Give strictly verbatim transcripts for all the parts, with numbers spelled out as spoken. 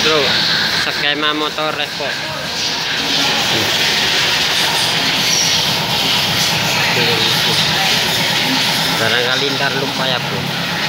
bro, skema motor Revo. Barangkali ntar lupa ya bro.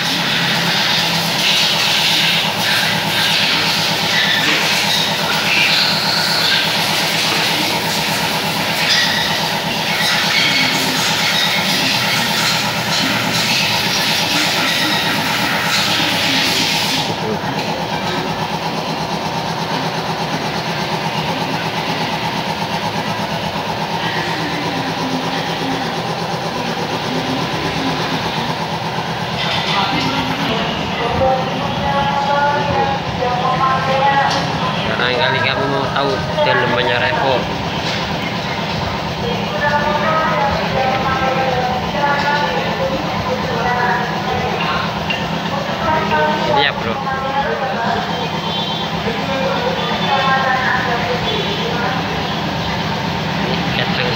Barangkali kamu mau tahu dalamnya Revo. Iya bro. Kenceng.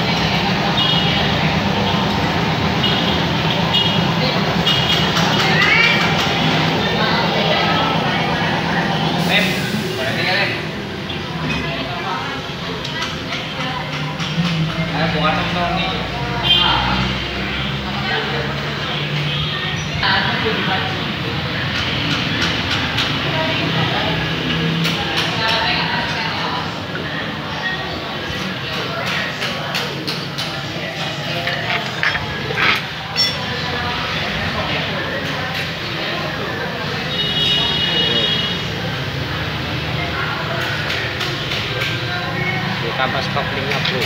Kampas koplingnya bro.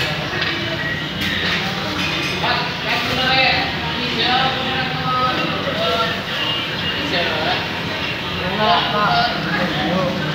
Pak.